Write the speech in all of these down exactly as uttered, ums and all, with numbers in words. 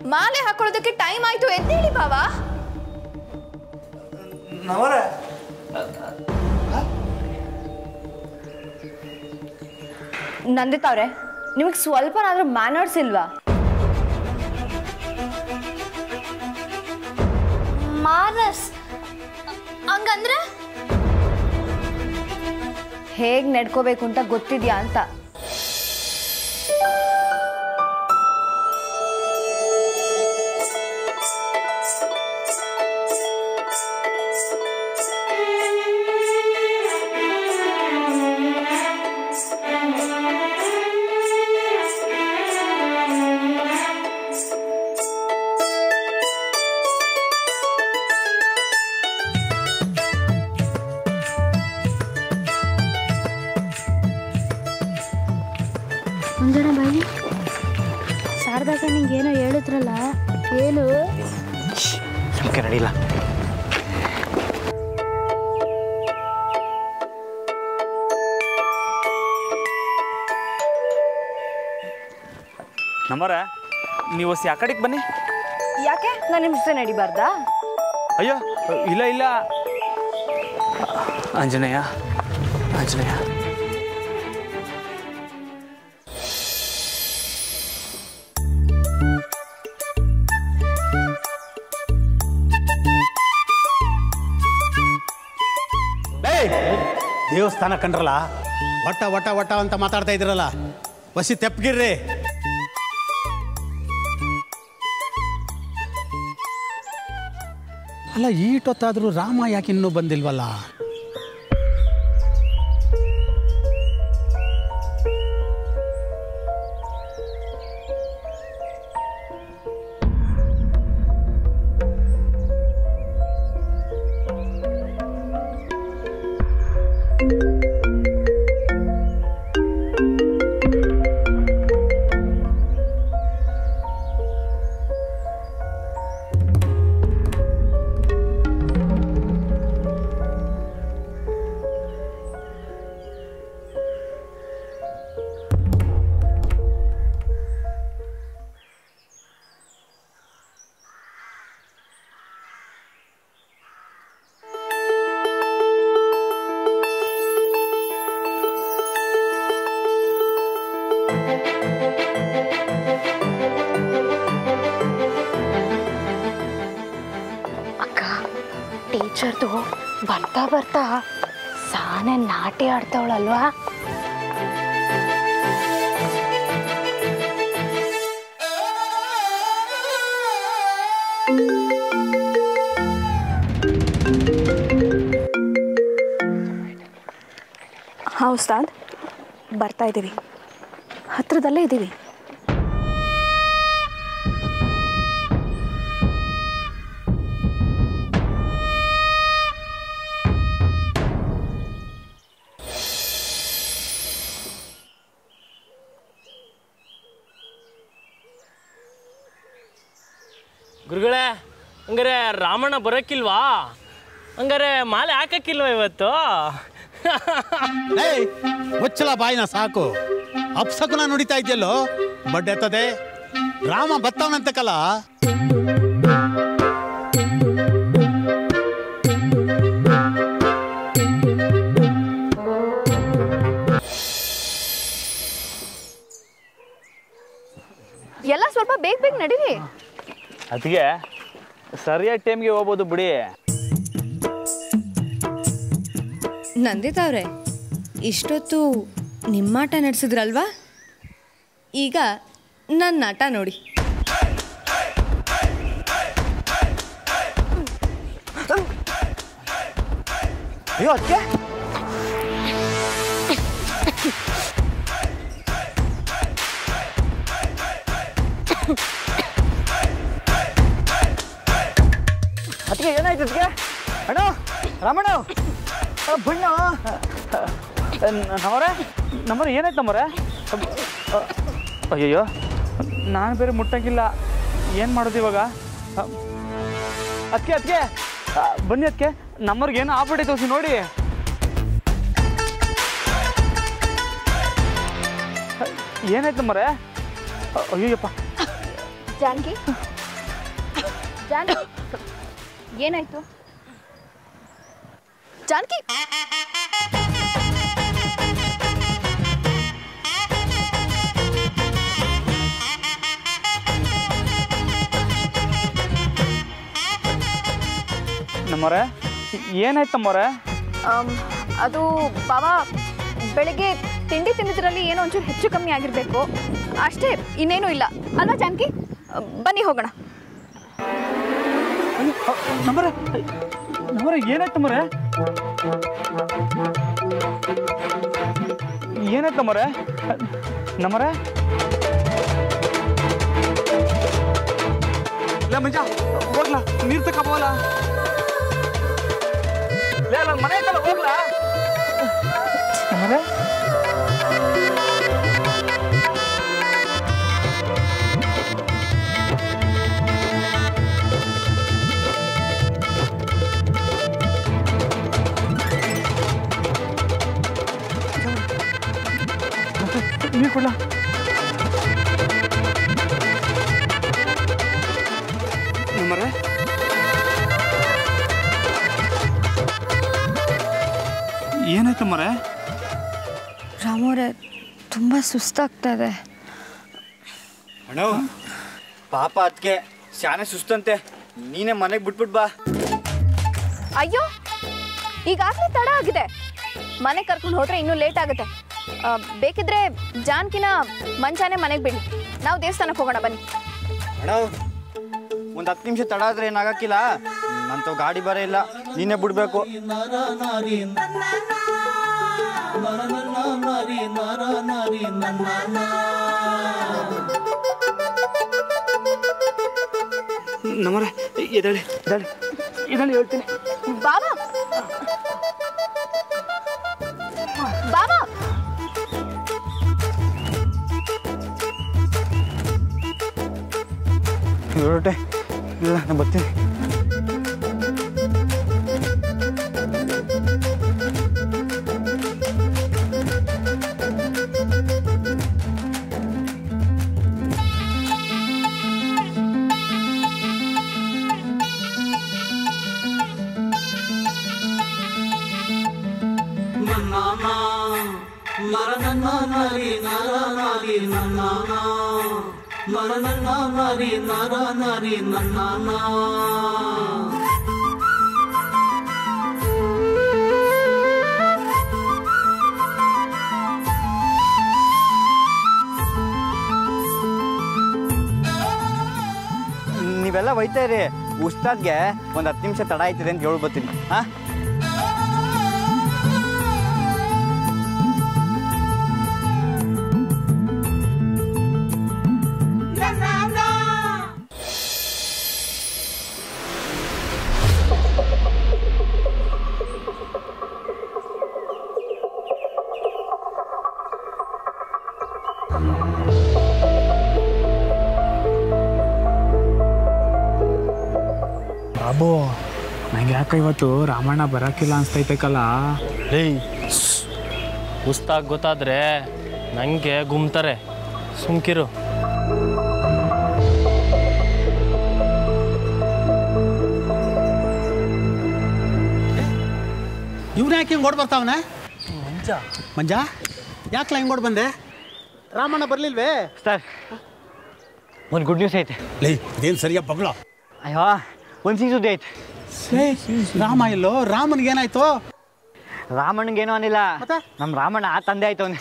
ಮಾಲೆ ಹಾಕೊಳ್ಳೋದಕ್ಕೆ ಟೈಮ್ ಆಯ್ತು ಎದ್ದೇಳಿ ಬಾವ. ನವರೇ ನಂದಿತಾ ಅವ್ರೆ, ನಿಮಗೆ ಸ್ವಲ್ಪನಾದ್ರೂ ಮ್ಯಾನರ್ಸ್ ಇಲ್ವಾ? ಮಾನಸ್ ಹಂಗಂದ್ರೆ ಹೇಗ್ ನಡ್ಕೋಬೇಕು ಅಂತ ಗೊತ್ತಿದ್ಯಾ ಅಂತ. ಒಂದಣ ಬಾಯಿ ಶಾರದಾಕ ನಿಂಗೇನೋ ಹೇಳಿದ್ರಲ್ಲ, ಏನು ಸುಮ್ಕೆ ನಡೀಲ್ಲ. ನಮ್ಮರ ನೀವು ಆ ಕಡೆಗೆ ಬನ್ನಿ. ಯಾಕೆ ನಾನು ನಿಮ್ಮ ಜೊತೆ ನಡಿಬಾರ್ದಾ? ಅಯ್ಯೋ ಇಲ್ಲ ಇಲ್ಲ, ಆಂಜನೇಯ ಆಂಜನೇಯ ದೇವಸ್ಥಾನ ಕಂಡ್ರಲ್ಲ, ವಟ ವಟ ವಟ ಅಂತ ಮಾತಾಡ್ತಾ ಇದ್ರಲ್ಲ, ವಸಿ ತೆಪ್ಪಗಿರ್ರಿ. ಅಲ್ಲ, ಈಟೊತ್ತಾದ್ರೂ ರಾಮ ಯಾಕೆ ಇನ್ನೂ ಬಂದಿಲ್ವಲ್ಲ? ಟೀಚರ್ದು ಬರ್ತಾ ಬರ್ತಾ ಸಾನೆ ನಾಟಿ ಆಡ್ತಾವಳಲ್ವಾ? ಹಾ ಉಸ್ತಾದ್, ಬರ್ತಾ ಇದ್ದೀವಿ, ಹತ್ರದಲ್ಲೇ ಇದ್ದೀವಿ. ಗುರುಗಳೇ, ಹಂಗಾರೆ ರಾಮಣ್ಣ ಬರೋಕ್ಕಿಲ್ವಾ? ಹಂಗಾರೆ ಮಾಲೆ ಹಾಕಕ್ಕಿಲ್ವಾ ಇವತ್ತು? ಮುಚ್ಚಲ ಬಾಯಿನ ಸಾಕು, ಅಪ್ಸಕುನ ನುಡಿತಾ ಇದೆಯಲ್ಲೋ ಬಡ್ಡೆತ್ತದೆ. ರಾಮ ಬತ್ತವನಂತಕಲ್ಲ. ಎಲ್ಲ ಸ್ವಲ್ಪ ಬೇಗ ಬೇಗ ನಡೀರಿ. ಅದಕ್ಕೆ ಸರಿಯಾದ ಟೈಮ್ಗೆ ಹೋಗ್ಬೋದು ಬಿಡಿ. ನಂದಿತಾ ಅವ್ರೆ, ಇಷ್ಟೊತ್ತು ನಿಮ್ಮಾಟ ನಡೆಸಿದ್ರಲ್ವಾ? ಈಗ ನನ್ನ ಆಟ ನೋಡಿ. ಅಯ್ಯೋ ಅದಕ್ಕೆ ಅದಕ್ಕೆ ಏನಾಯ್ತು? ಅದಕ್ಕೆ ಅಣ್ಣ ರಾಮಣ್ಣ ಬಣ್ಣ ನಮ್ಮರೆ ನಮ್ಮರೆ ಏನಾಯ್ತು? ನಮ್ಮರೆ ಅಯ್ಯಯ್ಯೋ, ನಾನು ಬೇರೆ ಮುಟ್ಟಂಗಿಲ್ಲ, ಏನು ಮಾಡೋದು ಇವಾಗ? ಅದಕ್ಕೆ ಅದಕ್ಕೆ ಬನ್ನಿ, ಅದಕ್ಕೆ ನಮ್ಮವ್ರಿಗೆ ಏನೋ ಆಗ್ಬಿಟ್ಟೈತೆ ತೋರಿಸಿ ನೋಡಿ. ಏನಾಯ್ತು ನಮ್ಮರೆ? ಅಯ್ಯಯ್ಯಪ್ಪ. ಜಾನಕಿ, ಜಾನಕಿ ಏನಾಯ್ತು? ಜಾನಕಿ ನಮ್ಮರೆ ಏನಾಯ್ತಮ್ಮರೆ? ಅದು ಬಾಬಾ ಬೆಳಗ್ಗೆ ತಿಂಡಿ ತಿಂದಿದ್ರಲ್ಲಿ ಏನೋ ಒಂಚೂರು ಹೆಚ್ಚು ಕಮ್ಮಿ ಆಗಿರಬೇಕು ಅಷ್ಟೇ, ಇನ್ನೇನೂ ಇಲ್ಲ ಅಲ್ವಾ ಜಾನಕಿ? ಬನ್ನಿ ಹೋಗೋಣ. ನಮ್ಮರೆ ನಮ್ಮರೆ ಏನಾಯ್ತಮ್ಮರೆ? ಏನಾಯ್ತಮ್ಮರೆ? ನಮ್ಮರೆ ಇಲ್ಲ ಮಂಜ ಹೋಗ್ಲಾ, ನೀರು ತಗೋಬೋಲ್ಲ ಮನೆ ಐತಲ್ಲ ಹೋಗ್ಲಾ? ನಮ್ಮರೆ ನೀರು ಕೊಡ್ಲಾ? ನಮ್ಮರೆ ಏನಾಯ್ತಮ್ಮರೆ? ರಾಮೋರೆ ತುಂಬ ಸುಸ್ತಾಗ್ತಾ ಇದೆ. ಅಣ್ಣ ಪಾಪ ಅದಕ್ಕೆ ಶಾನೆ ಸುಸ್ತಂತೆ, ನೀನೇ ಮನೆಗೆ ಬಿಟ್ಬಿಟ್ ಬಾ. ಅಯ್ಯೋ ಈಗಾಗಲೇ ತಡ ಆಗಿದೆ, ಮನೆ ಕರ್ಕೊಂಡು ಹೋದ್ರೆ ಇನ್ನೂ ಲೇಟ್ ಆಗುತ್ತೆ. ಬೇಕಿದ್ರೆ ಜಾನಕಿನ ಮಂಚಾನೆ ಮನೆಗೆ ಬಿಡಿ, ನಾವು ದೇವಸ್ಥಾನಕ್ಕೆ ಹೋಗೋಣ ಬನ್ನಿ. ಅಣ್ಣ ಒಂದು ಹತ್ತು ನಿಮಿಷ ತಡ ಆದ್ರೆ ಏನಾಗಕ್ಕಿಲ್ಲ, ನಂತ ಗಾಡಿ ಬರ ಇಲ್ಲ, ನೀನೇ ಬಿಡ್ಬೇಕು. ನಮ್ಮರೆ ಎದಳಿ ಎದಳಿ ಇದನ್ನು ಹೇಳ್ತೀನಿ. ಬಾಬಾ ಬಾಬಾ ಹೊರಟೆ ಇಲ್ಲ, ನಾನು ಬರ್ತೀನಿ. ನೀವೆಲ್ಲ ಒಯ್ತಾ ಇರಿ, ಉಸ್ತಾದ್ಗೆ ಒಂದು ಹತ್ತು ನಿಮಿಷ ತಡ ಆಯ್ತದೆ ಅಂತ ಹೇಳಿ ಬರ್ತೀನಿ. ಹಾ ಬಾಬು, ನಂಗೆ ಯಾಕೆ ಇವತ್ತು ರಾಮಣ್ಣ ಬರೋಕ್ಕಿಲ್ಲ ಅನ್ಸ್ತೈತಕ್ಕಲ್ಲ. ಏಯ್ ಉಸ್ತಾಗ್ ಗೊತ್ತಾದ್ರೆ ನನಗೆ ಗುಮ್ತಾರೆ, ಸುಮ್ಕಿರು. ಇವ್ನು ಯಾಕೆ ಹಿಂಗೆ ಓಡ್ ಬರ್ತಾವನ? ಮಂಜ ಮಂಜ ಯಾಕಲ ಹಿಂಗೆ ಓಡ್ ಬಂದೆ? ರಾಮಣ್ಣ ಬರಲಿಲ್ವೇ? ಸರ್ ಒಂದು ಗುಡ್ ನ್ಯೂಸ್ ಐತೆ. ಲೇ ಇದೇನು ಸರಿಯಾ ಬಗ್ಳ? ಅಯ್ಯೋ ಒಂದು ಸಿಹಿ ಸುದ್ದಿ ಐತೆ. ರಾಮ ಇಲ್ಲೋ? ರಾಮನಿಗೆ ಏನಾಯ್ತು? ರಾಮಣ್ಣಂಗೆ ಏನೋ ಅನಿಲ್ಲ, ಮತ್ತೆ ನಮ್ಮ ರಾಮಣ್ಣ ತಂದೆ ಆಯ್ತು ಅವನು.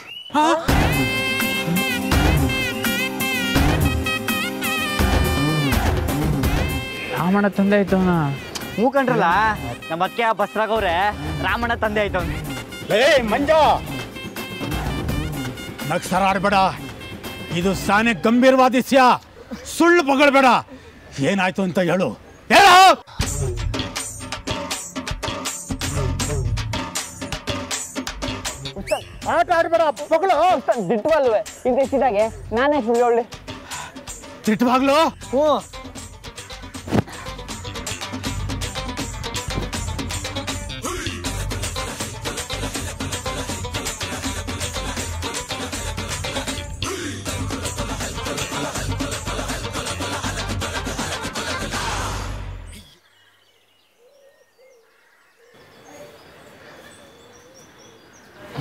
ರಾಮಣ್ಣ ತಂದೆ ಆಯ್ತು ಅವನ? ಹ್ಞೂ ಕಂಡ್ರಲ್ಲ, ನಮ್ಮ ಅಕ್ಕೆ ಬಸ್ರಾಗವ್ರೆ ರಾಮಣ್ಣ ತಂದೆ ಆಯ್ತು ಅವನು. ಲೇ ಮಂಜ, ನಕ್ಸರ ಆಡ್ಬೇಡ, ಇದು ಸಾನೆ ಗಂಭೀರವಾದ ವಿಷಯ, ಸುಳ್ಳು ಬಗಳ್ಬೇಡ. ಏನಾಯ್ತು ಅಂತ ಹೇಳು, ಹೇಳು. ಆಟ ಆಡ್ಬೇಡ, ಮಗಳು ದಿಟ್ಟವಲ್ವೇ ಇಂತಿದ್ದಾಗೆ ನಾನೇ ಸುಳ್ಳು ತಿಟ್ಟವಾಗ್ಲು. ಹ್ಞೂ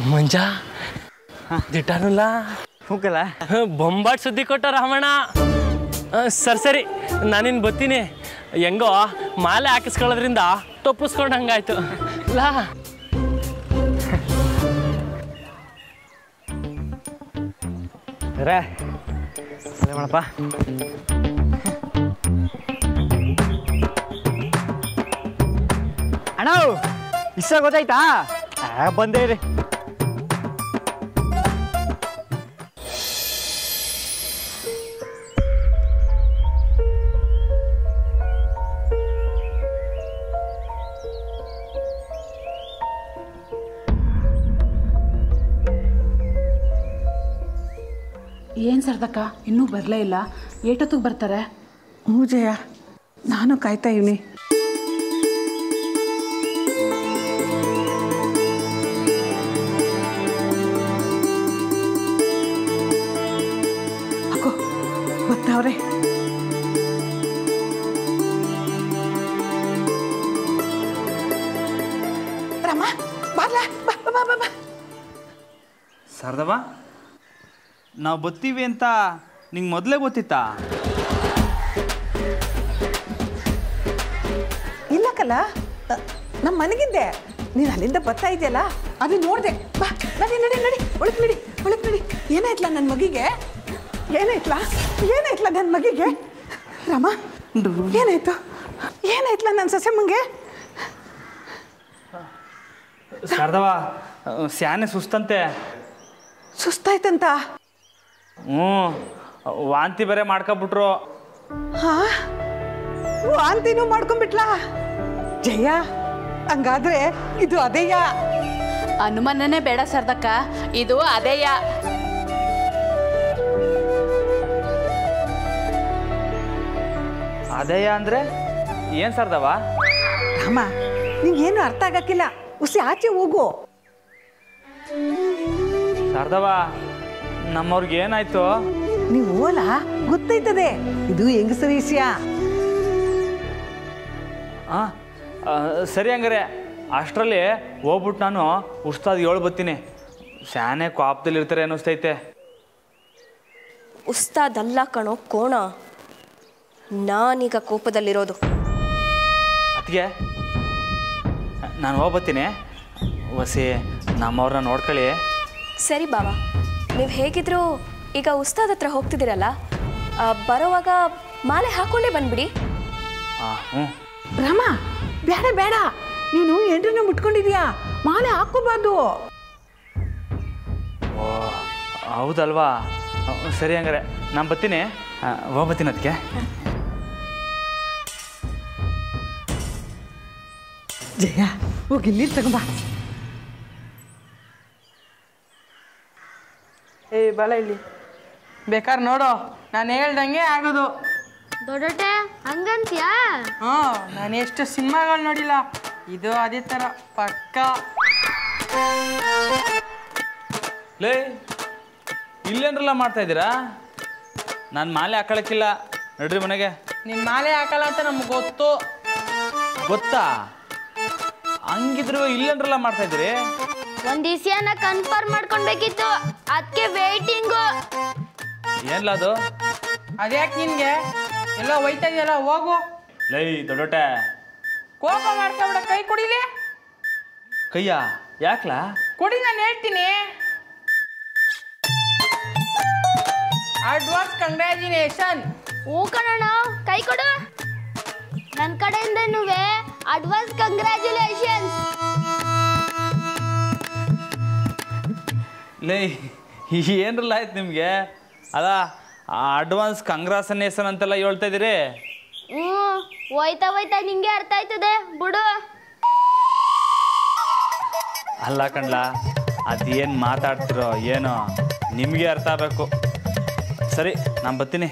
ಮಂಜ ದಿಟ್ಟಾನಲ್ಲ ಹೋಗಲ್ಲ ಬೊಂಬಾಟ್ ಸುದ್ದಿ ಕೊಟ್ಟ ರಾಮಣ್ಣ. ಸರಿ ಸರಿ ನಾನಿನ್ ಬತ್ತೀನಿ. ಹೆಂಗೋ ಮಾಲೆ ಹಾಕಿಸ್ಕೊಳ್ಳೋದ್ರಿಂದ ತಪ್ಪಿಸ್ಕೊಂಡು ಹಂಗಾಯ್ತು ಲಾ. ರೇ ಅದೇ ಮಾಡಪ್ಪ. ಅಣ್ಣ ಇಷ್ಟ ಗೊತ್ತಾಯ್ತಾ? ಬಂದೇ ರೀ. ಏನು ಸರ್ದಕ್ಕ ಇನ್ನೂ ಬರಲೇ ಇಲ್ಲ, ಏಟೊತ್ತಿಗೆ ಬರ್ತಾರೆ? ಹ್ಞೂ ಜಯ, ನಾನು ಕಾಯ್ತಾ ಇವ್ನಿ. ಅಕ್ಕೋ ಬರ್ತಾವ್ರೆ. ರಮ್ಮ ಬರ್ಲಾ, ಬಾ ಬಾ ಬಾ ಬಾ. ಸರ್ದವ ನಾವು ಬತ್ತೀವಿ ಅಂತ ನಿಂಗೆ ಮೊದಲೇ ಗೊತ್ತಿತ್ತಾ? ಇಲ್ಲಕ್ಕಲ್ಲ, ನಮ್ಮ ಮನೆಗಿದ್ದೆ. ನೀನು ಅಲ್ಲಿಂದ ಬರ್ತಾ ಇದೆಯಲ್ಲ ಅದು ನೋಡಿದೆ. ಬಾ ನಡಿ ನಡಿ ನಡಿ ಒಳಗೆ ನಡಿ ಒಳಗೆ ನಡಿ. ಏನಾಯ್ತಲ್ಲ ನನ್ನ ಮಗಿಗೆ? ಏನಾಯ್ತಲ್ಲ ಏನಾಯ್ತಲ್ಲ ನನ್ನ ಮಗಿಗೆ? ರಾಮ ಏನಾಯ್ತು ಏನಾಯ್ತಲ್ಲ ನನ್ನ ಸೊಸೆಮ್ಮಂಗೆ? ಸರ್ದವ ಸ್ಯಾನೆ ಸುಸ್ತಂತೆ. ಸುಸ್ತಾಯ್ತಂತ? ಹ್ಞೂ, ವಾಂತಿ ಬೇರೆ ಮಾಡ್ಕೊಬಿಟ್ರು. ಹಾ, ವಾಂತಿನೂ ಮಾಡ್ಕೊಂಡ್ಬಿಟ್ಲಾ? ಜಯ, ಹಂಗಾದ್ರೆ ಇದು ಅದೇಯ? ಅನುಮಾನನೇ ಬೇಡ ಸರ್ದಕ್ಕ, ಇದು ಅದೇಯ. ಅದೇಯ ಅಂದ್ರೆ ಏನು ಸರ್ದವ? ರಾಮ, ನಿಂಗೇನು ಅರ್ಥ ಆಗಕ್ಕಿಲ್ಲ. ಉಸಿ ಆಚೆ ಹೋಗು. ಸರ್ದವ ನಮ್ಮವ್ರಿಗೆ ಏನಾಯ್ತು? ನೀವು ಓಲ ಗೊತ್ತೈತದೆ, ಇದು ಹೆಂಗಸರ ವಿಷಯ. ಹಾಂ ಸರಿ, ಹಂಗಾರೆ ಅಷ್ಟರಲ್ಲಿ ಹೋಗ್ಬಿಟ್ಟು ನಾನು ಉಸ್ತಾದ್ ಏಳು ಬತ್ತೀನಿ. ಸ್ಯಾನೆ ಕಾಪದಲ್ಲಿ ಇರ್ತಾರೆ ಅನ್ನಿಸ್ತೈತೆ. ಉಸ್ತಾದಲ್ಲ ಕಣೋ ಕೋಣ, ನಾನೀಗ ಕೋಪದಲ್ಲಿರೋದು. ಅದಕ್ಕೆ ನಾನು ಹೋಗ್ಬತ್ತೀನಿ. ವಸಿ ನಮ್ಮವ್ರನ್ನ ನೋಡ್ಕೊಳ್ಳಿ. ಸರಿ ಬಾವ, ನೀವು ಹೇಗಿದ್ರು ಈಗ ಉಸ್ತಾದ್ ಹತ್ರ ಹೋಗ್ತಿದ್ದೀರಲ್ಲ, ಬರೋವಾಗ ಮಾಲೆ ಹಾಕ್ಕೊಂಡೇ ಬಂದ್ಬಿಡಿ. ಹಾಂ ಹ್ಞೂ. ರಾಮ, ಬೇಡ ಬೇಡ, ನೀನು ಎಂಟ್ರನ್ನ ಮುಟ್ಕೊಂಡಿದ್ಯಾ, ಮಾಲೆ ಹಾಕ್ಕೋಬಾರ್ದು. ಓ ಹೌದಲ್ವಾ? ಸರಿ, ಹಂಗಾರೆ ನಾನು ಬರ್ತೀನಿ. ಹೋಗ್ಬತ್ತೀನಿ ಅದಕ್ಕೆ. ಜಯ, ಹೋಗಿ ಇಲ್ಲಿ ತಗೊಂಬ. ಏ ಬಲ ಇಲ್ಲಿ ಬೇಕಾದ್ರೆ ನೋಡು, ನಾನು ಹೇಳ್ದಂಗೆ ಆಗೋದು. ದೊಡ್ಡಟೆ ಹಂಗಂತ್ಯಾ? ಹ್ಞೂ, ನಾನು ಎಷ್ಟು ಸಿನಿಮಾಗಳು ನೋಡಿಲ್ಲ, ಇದು ಅದೇ ಥರ ಪಕ್ಕ. ಲೇ, ಇಲ್ಲೇನ್ರಲ್ಲ ಮಾಡ್ತಾ ಇದ್ದೀರಾ? ನಾನು ಮಾಲೆ ಹಾಕೊಳಕ್ಕಿಲ್ಲ, ನಡ್ರಿ ಮನೆಗೆ. ನಿನ್ನ ಮಾಲೆ ಹಾಕಲ್ಲ ಅಂತ ನಮ್ಗೆ ಗೊತ್ತು. ಗೊತ್ತಾ? ಹಂಗಿದ್ರು ಇಲ್ಲೇನ್ರಲ್ಲ ಮಾಡ್ತಾ ಇದ್ದೀರಿ? ಒಂದ್ ವಿಷಯನ ಕನ್ಫರ್ಮ್ ಮಾಡ್ಕೊಳ್ಬೇಕಿತ್ತು, ಅದಕ್ಕೆ ವೇಟಿಂಗು. ಏನ್ಲ ಅದು? ಅದ್ಯಾಕೆ ನಿನಗೆ ಎಲ್ಲ ಹೋಯ್ತಾ ಇದೆಯಲ್ಲ, ಹೋಗು. ಲೈ ದೊಡ್ಡೋಟೆ, ಕೋಪ ಮಾಡ್ಕೊಬೇಡ, ಕೈ ಕೊಡಿಲಿ. ಕೈಯ ಯಾಕ್ಲಾ? ಕೊಡಿ, ನಾನು ಹೇಳ್ತೀನಿ. Advance congratulation. ಹೂ ಕಣಣ್ಣ, ಕೈ ಕೊಡು. ನನ್ನ ಕಡೆಯಿಂದ ಅಡ್ವಾನ್ಸ್ ಕಂಗ್ರ್ಯಾಚುಲೇಷನ್ಸ್. ಲೇ, ಏನ್ರಲ್ಲ ಆಯ್ತು ನಿಮಗೆ? ಅಲ್ಲ, ಅಡ್ವಾನ್ಸ್ ಕಂಗ್ರಾಸನೇಸನ್ ಅಂತೆಲ್ಲ ಹೇಳ್ತಾ ಇದ್ದೀರಿ. ಹ್ಞೂ, ಹೋಯ್ತಾ ಹೋಯ್ತಾ ನಿಂಗೆ ಅರ್ಥ ಆಯ್ತದೆ ಬಿಡು. ಅಲ್ಲ ಕಣ್ಲ, ಅದೇನು ಮಾತಾಡ್ತಿರೋ ಏನೋ ನಿಮಗೆ ಅರ್ಥ ಆಗಬೇಕು. ಸರಿ, ನಾನು ಬರ್ತೀನಿ.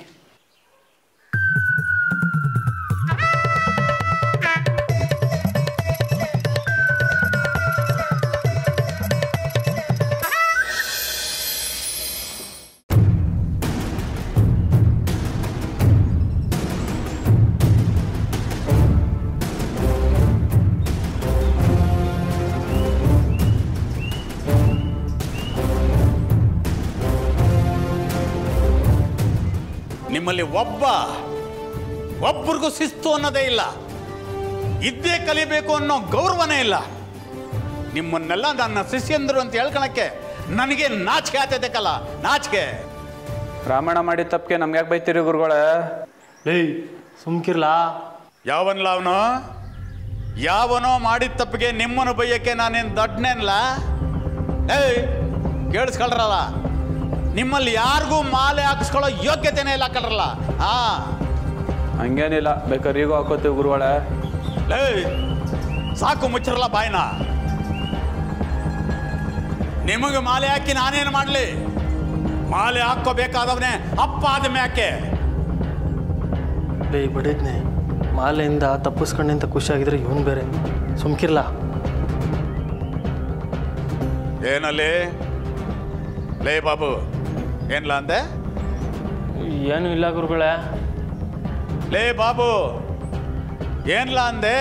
ನಿಮ್ಮಲ್ಲಿ ಒಬ್ಬ ಒಬ್ಬರಿಗೂ ಶಿಸ್ತು ಅನ್ನೋದೇ ಇಲ್ಲ, ಇದ್ದೇ ಕಲಿಬೇಕು ಅನ್ನೋ ಗೌರವನೇ ಇಲ್ಲ. ನಿಮ್ಮನ್ನೆಲ್ಲ ನನ್ನ ಶಿಷ್ಯಂದರು ಅಂತ ಹೇಳ್ಕೊಳಕ್ಕೆ ನನಗೆ ನಾಚಿಕೆ ಆಗ್ತೈತೆಕಲ್ಲ, ನಾಚಿಕೆ. ರಾಮಾಯಣ ಮಾಡಿದ ತಪ್ಪಿಗೆ ನಮ್ಗೆ ಯಾಕೆ ಬೈತೀರಿ ಗುರುಗಳೇ? ಲೇ ಸುಮ್ಕಿರ್ಲಾ. ಯಾವನ್ಲ ಅವನು? ಯಾವನೋ ಮಾಡಿದ ತಪ್ಪಿಗೆ ನಿಮ್ಮನ್ನು ಬೈಯಕ್ಕೆ ನಾನೇನು ದೊಡ್ಡನೇನಲ್ಲ? ಏಯ್ ಕೇಳಿಸ್ಕೊಳ್ರಲ್ಲ, ನಿಮ್ಮಲ್ಲಿ ಯಾರಿಗೂ ಮಾಲೆ ಹಾಕಿಸ್ಕೊಳ್ಳೋ ಯೋಗ್ಯತೆನೇ ಇಲ್ಲ ಕಳ್ರಲ್ಲ. ಹಾ ಹಂಗೇನಿಲ್ಲ, ಬೇಕಾದ್ರೆ ಈಗೂ ಹಾಕೋತೀವಿ ಗುರುಗಳೇ. ಏಯ್ ಸಾಕು ಮುಚ್ಚರಲ್ಲ ಬಾಯ್ನ. ನಿಮಗೆ ಮಾಲೆ ಹಾಕಿ ನಾನೇನು ಮಾಡಲಿ? ಮಾಲೆ ಹಾಕೋಬೇಕಾದವನೇ ಅಪ್ಪ ಆದ ಮ್ಯಾಕೆ. ಲೇ ಬಿಡಿದ್ನೆ, ಮಾಲೆಯಿಂದ ತಪ್ಪಿಸ್ಕೊಂಡೆ ಖುಷಿಯಾಗಿದ್ರೆ ಇವನು ಬೇರೆ. ಸುಮ್ಕಿರ್ಲ. ಏನಲ್ಲಿ ಲೇ ಬಾಬು, ಏನ್ಲ ಅಂದೆ? ಏನು ಇಲ್ಲ ಗುರುಗಳೇ. ಲೇ ಬಾಬು, ಏನ್ಲ ಅಂದೆ?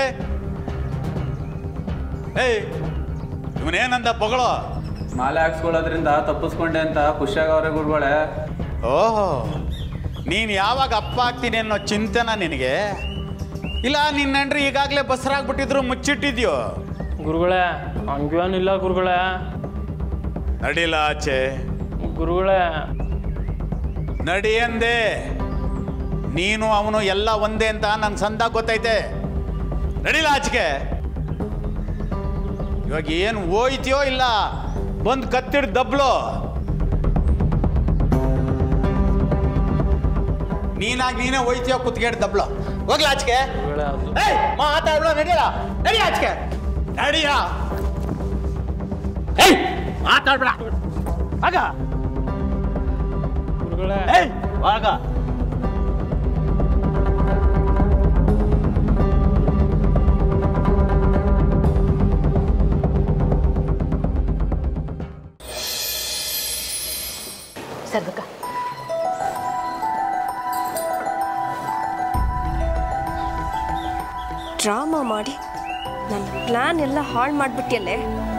ಏಯ್ ಇವನೇನಂದ ಪೊಗಳೋ? ಮಾಲೆ ಹಾಕ್ಸ್ಕೊಳ್ಳೋದ್ರಿಂದ ತಪ್ಪಿಸ್ಕೊಂಡೆ ಅಂತ ಖುಷಿಯಾಗವ್ರೆ ಗುರುಗಳೇ. ಓಹೋ, ನೀನು ಯಾವಾಗ ಅಪ್ಪ ಆಗ್ತೀನಿ ಅನ್ನೋ ಚಿಂತೆನ ನಿನಗೆ? ಇಲ್ಲ ನಿನ್ನ ಹೆಂಡ್ರಿ ಈಗಾಗಲೇ ಬಸರಾಗ್ಬಿಟ್ಟಿದ್ರು ಮುಚ್ಚಿಟ್ಟಿದ್ಯೋ? ಗುರುಗಳೇ ಹಂಗೇನಿಲ್ಲ ಗುರುಗಳೇ. ನಡಿಲ್ಲ ಆಚೆ. ಗುರುಗಳೇ ನಡಿ ಅಂದೆ. ನೀನು ಅವನು ಎಲ್ಲ ಒಂದೇ ಅಂತ ನನ್ಗೆ ಸಂದಾಗ ಗೊತ್ತೈತೆ. ನಡಿಲ್ಲ ಆಚೆಗೆ. ಇವಾಗ ಏನು ಹೋಯ್ತೀಯೋ ಇಲ್ಲ ಬಂದು ಕತ್ತಿಡ್ ದಬ್ಲು. ನೀನಾಗಿ ನೀನೇ ಹೋಯ್ತೀಯೋ ಕುತ್ಗೇಡ್ ದಬ್ಲು. ಹೋಗ್ಲ ಆಚೆಗೆ. ಮಾತಾಡ್ಲ, ನಡಿಯಲ್ಲ, ನಡಿ ಆಚೆಗೆ, ನಡಿಯ. ಮಾತಾಡ್ಬೇಡ ಆಗ. ಗುರುಗಳೇ ಆಗ ಸರ್ಗಕ್ಕ ಡ್ರಾಮಾ ಮಾಡಿ ನನ್ನ ಪ್ಲಾನ್ ಎಲ್ಲ ಹಾಳು ಮಾಡಿಬಿಟ್ಟಿಯಲ್ಲೇ.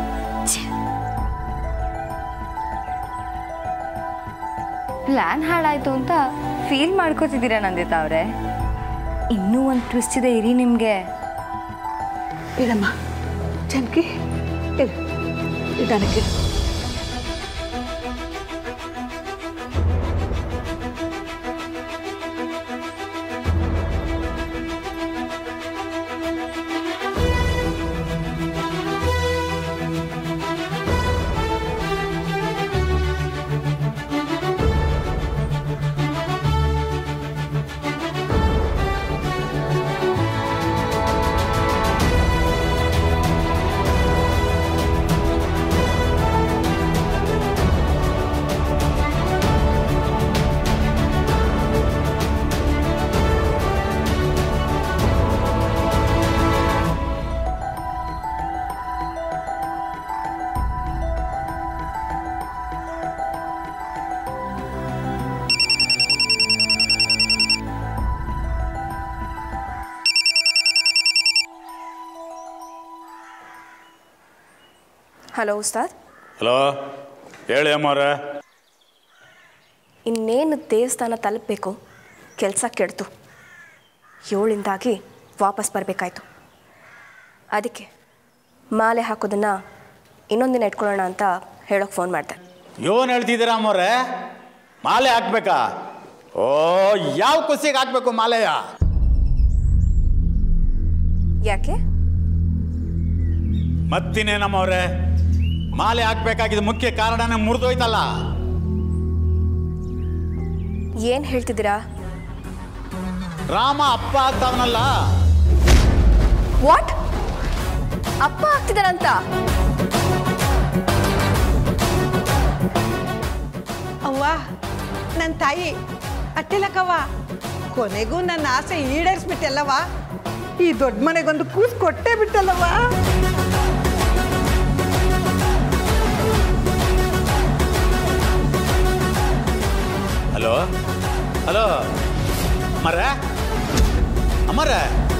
ಪ್ಲಾನ್ ಹಾಳಾಯ್ತು ಅಂತ ಫೀಲ್ ಮಾಡ್ಕೋತಿದ್ದೀರಾ ನಂದಿತಾ ಅವರೇ? ಇನ್ನೂ ಒಂದು ಟ್ವಿಸ್ಟ್ ಇದೆ, ಇರಿ ನಿಮಗೆ. ಇಡಮ್ಮ ಜನಕಿ, ಇಡು ನಿಧಾನಕ್ಕೆ. ಹಲೋ ಉಸ್ತಾದ್. ಹಲೋ, ಹೇಳಿ ಅಮ್ಮವ್ರೆ. ಇನ್ನೇನು ದೇವಸ್ಥಾನ ತಲುಪಬೇಕು, ಕೆಲಸ ಕೆಡ್ತು. ಏಳಿಂದಾಗಿ ವಾಪಸ್ ಬರಬೇಕಾಯ್ತು. ಅದಕ್ಕೆ ಮಾಲೆ ಹಾಕೋದನ್ನು ಇನ್ನೊಂದಿನ ಇಟ್ಕೊಳ್ಳೋಣ ಅಂತ ಹೇಳೋಕೆ ಫೋನ್ ಮಾಡಿದೆ. ಏನು ಹೇಳ್ತಿದ್ದೀರಾ ಅಮ್ಮವ್ರೆ? ಮಾಲೆ ಹಾಕ್ಬೇಕಾ? ಓ, ಯಾವ ಖುಷಿಗೆ ಹಾಕ್ಬೇಕು ಮಾಲೆಯ? ಯಾಕೆ? ಮತ್ತಿನೇನಮ್ಮವ್ರೆ, ಮಾಲೆ ಹಾಕ್ಬೇಕಾಗಿದ್ದ ಮುಖ್ಯ ಕಾರಣನೇ ಮುರಿದೋಯ್ತಲ್ಲ. ಏನು ಹೇಳ್ತಿದ್ದೀರಾ? ರಾಮ ಅಪ್ಪ ಆಗ್ತಾವನಲ್ಲ. ವಾಟ್? ಅಪ್ಪ ಆಗ್ತಿದಾರಂತ? ಅವ್ವ, ನನ್ನ ತಾಯಿ ಅಟ್ಟಿಲಕ್ಕವ್ವ, ಕೊನೆಗೂ ನನ್ನ ಆಸೆ ಈಡೇರಿಸ್ಬಿಟ್ಟಲ್ಲವ. ಈ ದೊಡ್ಡ ಮನೆಗೊಂದು ಕೂಸು ಕೊಟ್ಟೇ ಬಿಟ್ಟಲ್ಲವ. Hello hello ಅಮ್ಮರ, ಅಮ್ಮರ